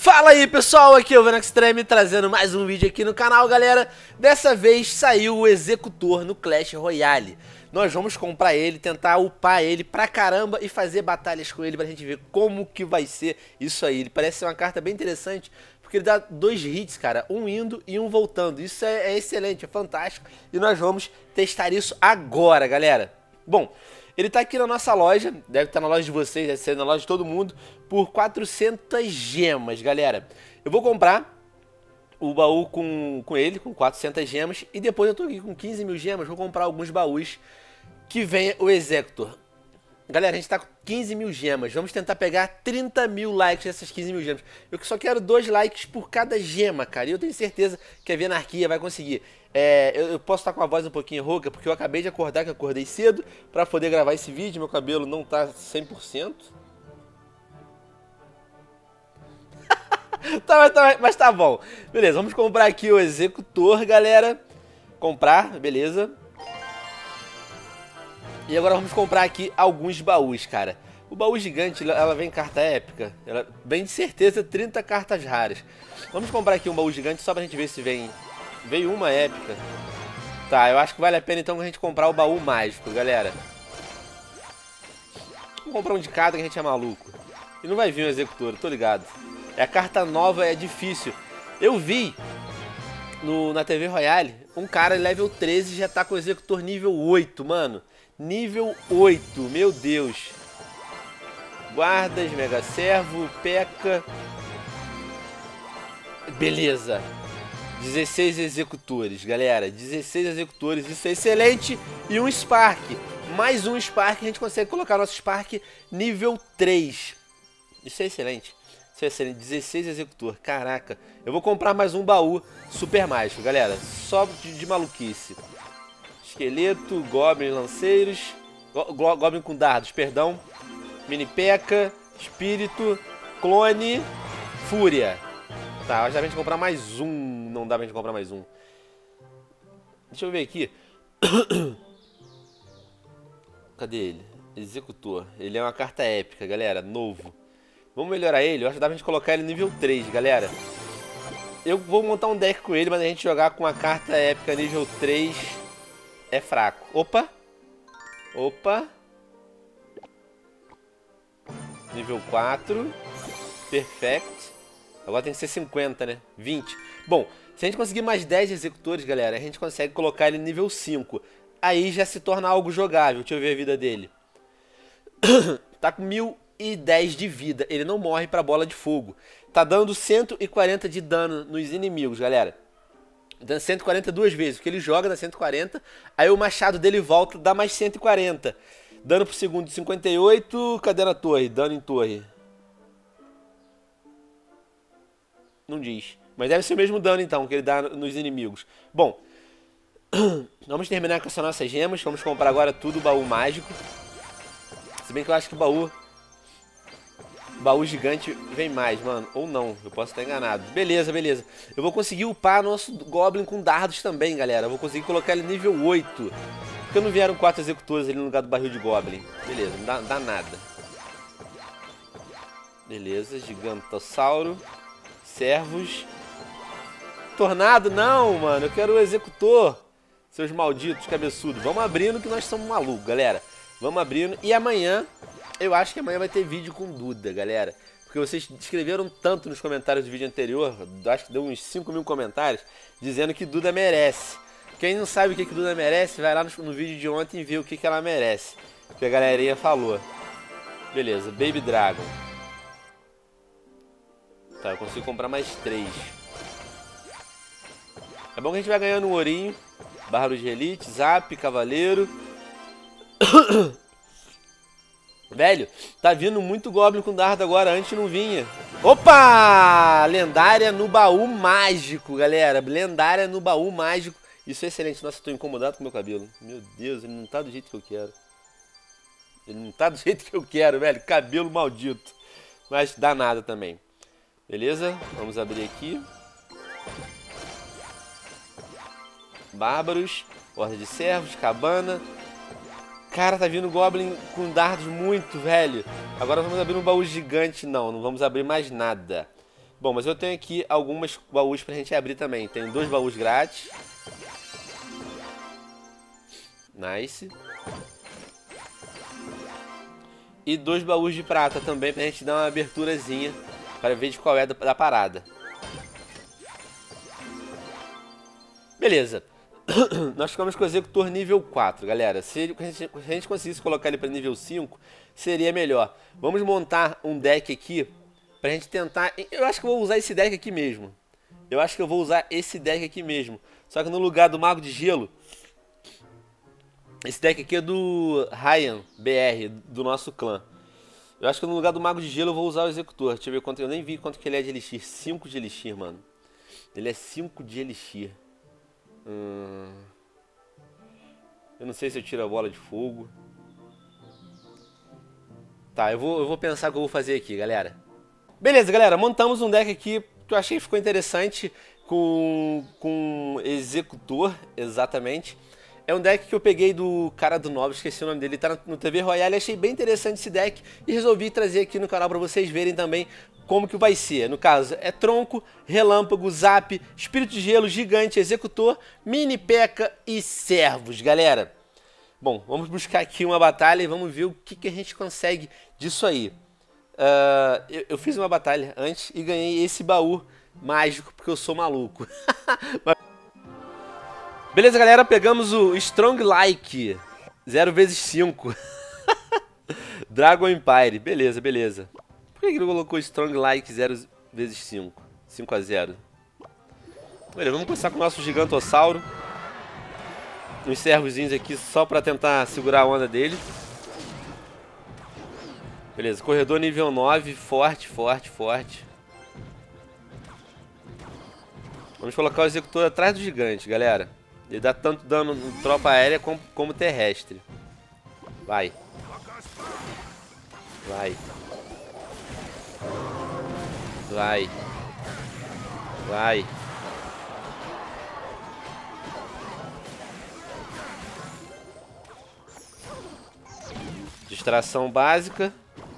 Fala aí pessoal, aqui é o Venom Extreme trazendo mais um vídeo aqui no canal, galera. Dessa vez saiu o Executor no Clash Royale. Nós vamos comprar ele, tentar upar ele pra caramba e fazer batalhas com ele pra gente ver como que vai ser isso aí. Ele parece ser uma carta bem interessante, porque ele dá 2 hits, cara, um indo e um voltando. Isso é excelente, é fantástico e nós vamos testar isso agora, galera. Bom, ele tá aqui na nossa loja, deve estar na loja de vocês, deve ser na loja de todo mundo, por 400 gemas, galera. Eu vou comprar o baú com ele, com 400 gemas, e depois eu tô aqui com 15 mil gemas, vou comprar alguns baús que venha o Executor. Galera, a gente tá com 15 mil gemas, vamos tentar pegar 30 mil likes nessas 15 mil gemas. Eu só quero 2 likes por cada gema, cara, e eu tenho certeza que a Venarquia vai conseguir. Eu posso estar com a voz um pouquinho rouca, porque eu acabei de acordar, que eu acordei cedo, pra poder gravar esse vídeo, meu cabelo não tá 100%. Mas tá bom. Beleza, vamos comprar aqui o Executor, galera. Comprar, beleza. E agora vamos comprar aqui alguns baús, cara. O baú gigante, ela vem carta épica. Ela vem de certeza 30 cartas raras. Vamos comprar aqui um baú gigante só pra gente ver se vem... Veio uma épica. Tá, eu acho que vale a pena então a gente comprar o baú mágico, galera. Vamos comprar um de cada que a gente é maluco. E não vai vir um Executor, eu tô ligado. A carta nova é difícil. Eu vi na TV Royale, um cara level 13 já tá com o Executor nível 8, mano. Nível 8, meu Deus. Guardas, Mega Servo, P.E.K.K.A. Beleza. 16 executores, galera. 16 executores, isso é excelente. E um Spark. Mais um Spark, a gente consegue colocar nosso Spark nível 3. Isso é excelente. Isso é excelente. 16 executor, caraca. Eu vou comprar mais um baú super mágico, galera. Só de maluquice. Esqueleto, Goblin, Lanceiros. Goblin com dardos, perdão. Mini P.E.K.K.A. Espírito, Clone, Fúria. Tá, acho que dá pra gente comprar mais um. Não dá pra gente comprar mais um. Deixa eu ver aqui. Cadê ele? Executor. Ele é uma carta épica, galera. Novo. Vamos melhorar ele. Eu acho que dá pra gente colocar ele nível 3, galera. Eu vou montar um deck com ele, mas a gente jogar com a carta épica nível 3 é fraco. Opa. Opa. Nível 4. Perfect. Agora tem que ser 50, né? 20. Bom, se a gente conseguir mais 10 executores, galera, a gente consegue colocar ele nível 5. Aí já se torna algo jogável. Deixa eu ver a vida dele. Tá com 1010 de vida. Ele não morre pra bola de fogo. Tá dando 140 de dano nos inimigos, galera. Dando 140 duas vezes, porque ele joga, dá 140. Aí o machado dele volta, dá mais 140. Dano por segundo de 58. Cadê na torre? Dano em torre. Não diz. Mas deve ser o mesmo dano, então, que ele dá nos inimigos. Bom, vamos terminar com essas nossas gemas. Vamos comprar agora tudo baú mágico. Se bem que eu acho que o baú gigante vem mais, mano. Ou não, eu posso estar enganado. Beleza, beleza. Eu vou conseguir upar nosso Goblin com dardos também, galera. Eu vou conseguir colocar ele nível 8. Porque não vieram 4 executores ali no lugar do barril de Goblin. Beleza, não dá nada. Beleza, Gigantossauro. Servos. Tornado, não, mano. Eu quero o Executor. Seus malditos cabeçudos. Vamos abrindo que nós somos malucos, galera. Vamos abrindo. E amanhã, eu acho que amanhã vai ter vídeo com Duda, galera. Porque vocês escreveram tanto nos comentários do vídeo anterior. Acho que deu uns 5 mil comentários. Dizendo que Duda merece. Quem não sabe o que Duda merece, vai lá no vídeo de ontem e vê o que ela merece. Que a galerinha falou. Beleza, Baby Dragon. Tá, eu consigo comprar mais 3. É bom que a gente vai ganhando um ourinho. Bárbaro de Elite, Zap, Cavaleiro. Velho, tá vindo muito Goblin com dardo agora, antes não vinha. Opa! Lendária no baú mágico, galera. Lendária no baú mágico. Isso é excelente. Nossa, eu tô incomodado com o meu cabelo. Meu Deus, ele não tá do jeito que eu quero. Ele não tá do jeito que eu quero, velho. Cabelo maldito. Mas dá nada também. Beleza? Vamos abrir aqui. Bárbaros. Horda de servos. Cabana. Cara, tá vindo Goblin com dardos muito, velho. Agora vamos abrir um baú gigante. Não, não vamos abrir mais nada. Bom, mas eu tenho aqui algumas baús pra gente abrir também. Tem 2 baús grátis. Nice. E 2 baús de prata também pra gente dar uma aberturazinha para ver de qual é da parada. Beleza. Nós ficamos com o executor nível 4, galera. Se a gente conseguisse colocar ele para nível 5, seria melhor. Vamos montar um deck aqui pra gente tentar... Eu acho que eu vou usar esse deck aqui mesmo. Só que no lugar do Mago de Gelo... Esse deck aqui é do Ryan BR, do nosso clã. Eu acho que no lugar do Mago de Gelo eu vou usar o executor. Deixa eu ver quanto... Eu nem vi quanto que ele é de elixir. 5 de elixir, mano. Ele é 5 de elixir. Eu não sei se eu tiro a bola de fogo. Tá, eu vou pensar o que eu vou fazer aqui, galera. Beleza, galera, montamos um deck aqui que eu achei que ficou interessante com executor, exatamente. É um deck que eu peguei do cara do Nobre, esqueci o nome dele, tá no TV Royale, achei bem interessante esse deck e resolvi trazer aqui no canal pra vocês verem também como que vai ser. No caso, é Tronco, Relâmpago, Zap, Espírito de Gelo, Gigante, Executor, Mini P.E.K.K.A. e Servos, galera. Bom, vamos buscar aqui uma batalha e vamos ver o que a gente consegue disso aí. Eu fiz uma batalha antes e ganhei esse baú mágico porque eu sou maluco. Beleza, galera, pegamos o Strong Like 0x5 Dragon Empire, beleza, beleza. Por que ele colocou Strong Like 0x5? 5x0. Beleza, vamos começar com o nosso Gigantossauro. Uns servozinhos aqui só pra tentar segurar a onda dele. Beleza, corredor nível 9, forte, forte, forte. Vamos colocar o executor atrás do gigante, galera. Ele dá tanto dano em tropa aérea como terrestre. Vai. Vai. Vai. Vai. Distração básica.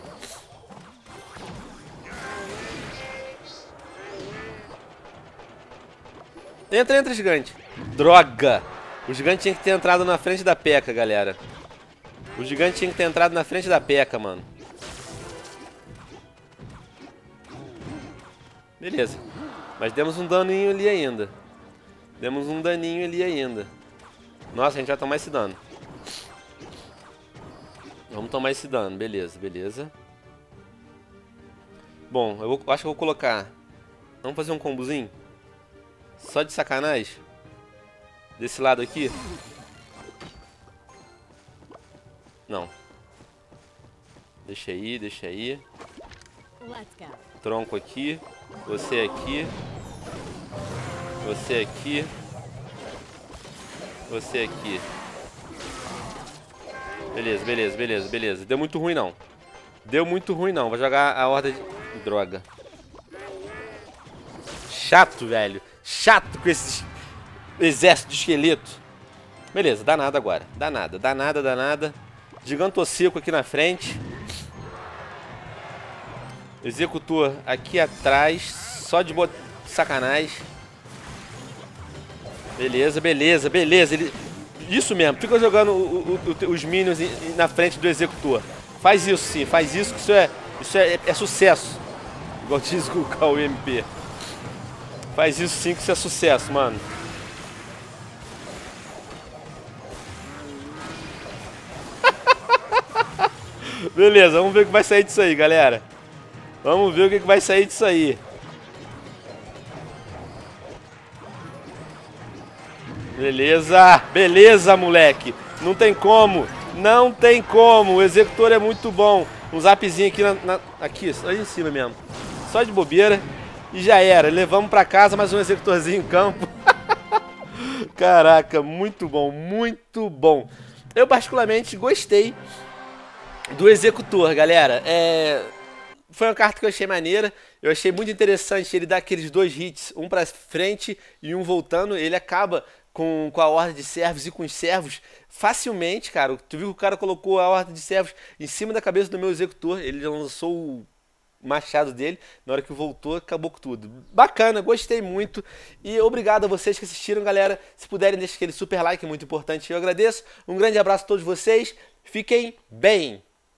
Entra, gigante. Droga! O gigante tinha que ter entrado na frente da P.E.K.K.A, galera. O gigante tinha que ter entrado na frente da P.E.K.K.A, mano. Beleza. Mas demos um daninho ali ainda. Nossa, a gente vai tomar esse dano. Vamos tomar esse dano. Beleza, beleza. Bom, acho que eu vou colocar... Vamos fazer um combozinho? Só de sacanagem. Desse lado aqui. Não. Deixa aí, deixa aí. Tronco aqui. Você aqui. Você aqui. Você aqui. Beleza, beleza, beleza, beleza. Deu muito ruim não. Deu muito ruim não. Vou jogar a horda de... Droga. Chato, velho. Chato com esse exército de esqueleto. Beleza, dá nada agora. Dá nada, dá nada, dá nada. Gigantosseco aqui na frente. Executor aqui atrás. Só de sacanagem. Beleza, beleza, beleza. Isso mesmo, fica jogando os minions na frente do executor. Faz isso sim, faz isso que isso é sucesso. Igual diz o KMP. Faz isso sim que isso é sucesso, mano. Beleza, vamos ver o que vai sair disso aí, galera. Vamos ver o que vai sair disso aí. Beleza, beleza, moleque. Não tem como, não tem como. O executor é muito bom. Um zapzinho aqui, aqui, aí em cima mesmo. Só de bobeira. E já era, levamos pra casa mais um executorzinho em campo. Caraca, muito bom, muito bom. Eu particularmente gostei do executor, galera. Foi uma carta que eu achei maneira. Eu achei muito interessante ele dar aqueles 2 hits, um pra frente e um voltando. Ele acaba com a horda de servos e com os servos facilmente, cara. Tu viu que o cara colocou a horda de servos em cima da cabeça do meu executor. Ele lançou machado dele. Na hora que voltou, acabou com tudo. Bacana, gostei muito. E obrigado a vocês que assistiram, galera. Se puderem, deixar aquele super like, muito importante, eu agradeço. Um grande abraço a todos vocês. Fiquem bem!